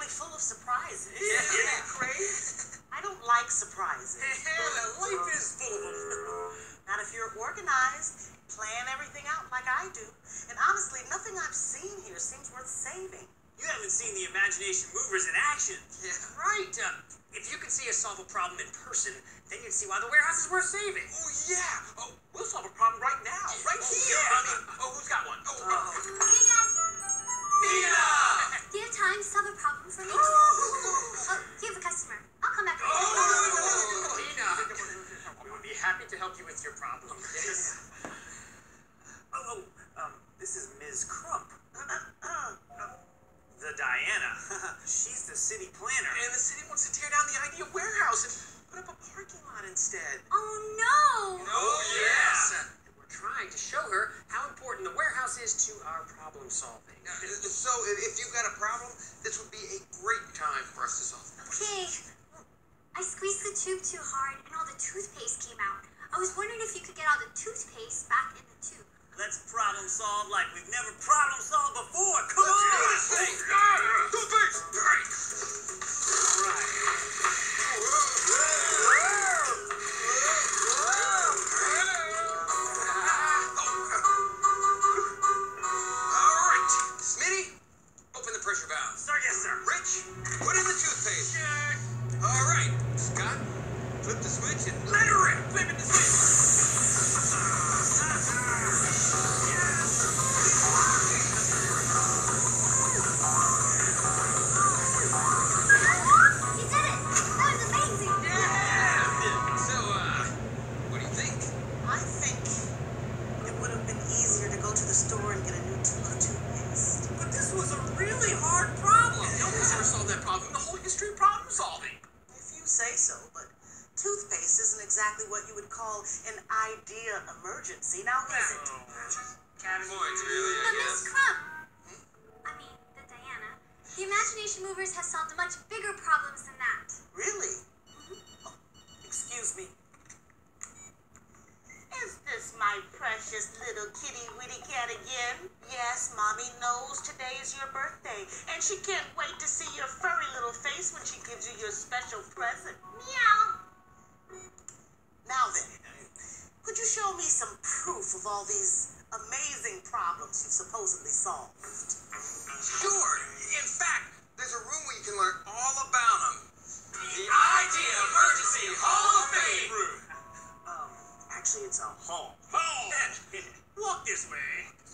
probably full of surprises. Yeah, great. I don't like surprises. Life is full of them. Not if you're organized, plan everything out like I do. And honestly, nothing I've seen here seems worth saving. You haven't seen the imagination movers in action. Yeah. Right. If you could see us solve a problem in person, then you'd see why the warehouse is worth saving. Oh, yeah. Oh, we'll solve a problem right now. Right here. yeah. I mean, who's got one? Hey guys, Nina! do you have time to solve a problem for me? Oh, you have a customer. I'll come back. Nina, we would be happy to help you with your problem. Yes. This is Ms. Crump. The Diana. She's the city planner. And the city wants to tear down the idea warehouse and put up a parking lot instead. Oh no! Oh, yes. And we're trying to show her how important the warehouse is to our problem solving. So, if you've got a problem, this would be a great time for us to solve it. Okay. I squeezed the tube too hard and all the toothpaste came out. I was wondering if you could get all the toothpaste back in the tube. Let's problem solve like we've never problem solved before. Come on! Toothpaste! Right. All right. Smitty, open the pressure valve. Sir, yes, sir. Rich, put in the toothpaste. All right. Scott, flip the switch and let her rip. Flipping the switch. You did it! That was amazing! Yeah. So, what do you think? I think it would have been easier to go to the store and get a new tube of toothpaste. But this was a really hard problem. Nobody's ever solved that problem in the whole history of problem solving. If you say so, but toothpaste isn't exactly what you would call an idea emergency, now is it? Points, really, I But Miss guess. Crump, I mean, the Diana, the Imagination Movers have solved much bigger problems than that. Really? Oh, excuse me. Is this my precious little kitty witty cat again? Yes, Mommy knows today is your birthday, and she can't wait to see your furry little face when she gives you your special present. Meow. Now then, could you show me some proof of all these amazing problems you've supposedly solved? Sure. In fact, there's a room where you can learn all about them. The Idea Emergency Hall of Fame room. Actually, it's a hall. Hall! Walk this way.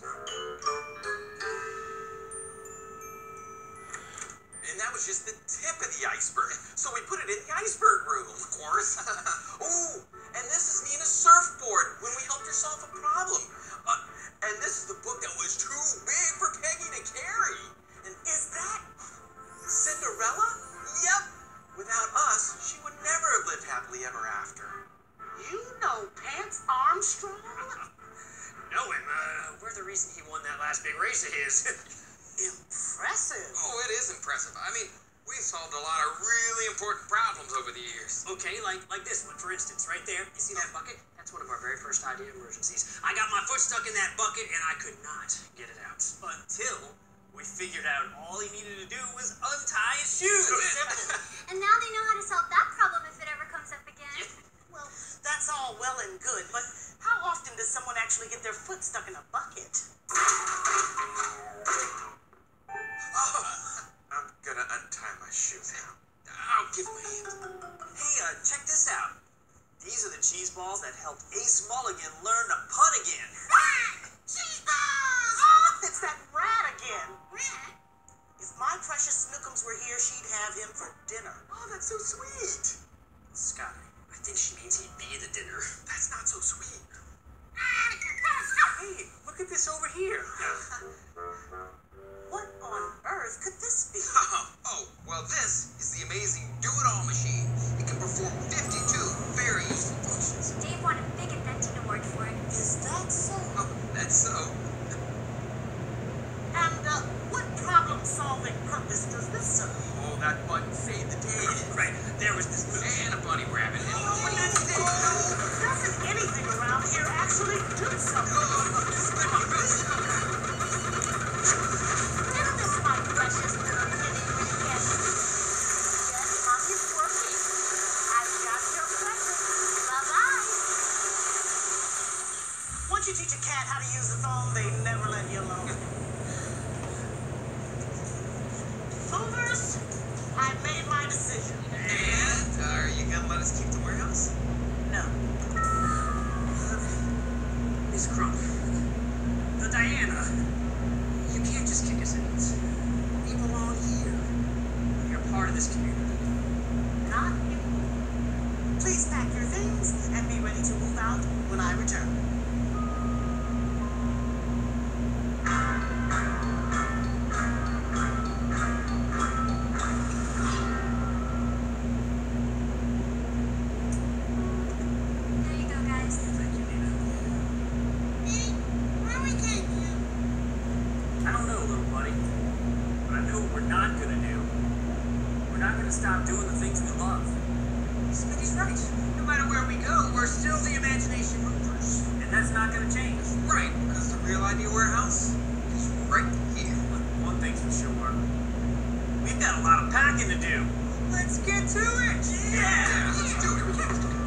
And that was just the tip of the iceberg. So we put it in the iceberg room, of course. Oh, and this is Nina's surfboard when we helped her solve a problem. And this is the book that was too big for Peggy to carry. And is that Cinderella? Yep. Without us, she would never have lived happily ever after. You know Pants Armstrong? Know him. We're the reason he won that last big race of his. Impressive. Oh, it is impressive. I mean, we've solved a lot of really important problems over the years. Okay, like this one, for instance, right there. You see that bucket? That's one of our very first idea emergencies. I got my foot stuck in that bucket, and I could not get it out. Until we figured out all he needed to do was untie his shoes. And now they know how to solve that problem if it ever comes up again. Well, that's all well and good, but how often does someone actually get their foot stuck in a bucket? I'm gonna untie my shoe now. I'll give my hand. Hey, check this out. These are the cheese balls that helped Ace Mulligan learn to putt again. Cheese balls! Oh, it's that rat again. Rat? If my precious Snookums were here, she'd have him for dinner. Oh, that's so sweet. Scott, I think she means he'd be the dinner. That's not so sweet. Hey, look at this over here. What on earth could this be? Oh, well, this is the amazing Do-It-All machine. It can perform 52 very useful functions. Dave won a big inventing award for it. Is that so? Oh, that's so. And what problem-solving purpose does this serve? Oh, that button saved the day. Right, there was this moose. And a bunny rabbit. Doesn't anything around here actually do something? Isn't this my precious little kitty witty cat? of this community. Not you. Please pack your things and be ready to move out when I return. There you go, guys. Thank you, Nina. Where we came from? I don't know, little buddy. But I know what we're not gonna do. We're not gonna stop doing the things we love. Smitty's right. No matter where we go, we're still the Imagination Movers. And that's not gonna change. Right, because the real idea warehouse is right here. One thing's for sure. We've got a lot of packing to do. Let's get to it! Yeah! Let's do it.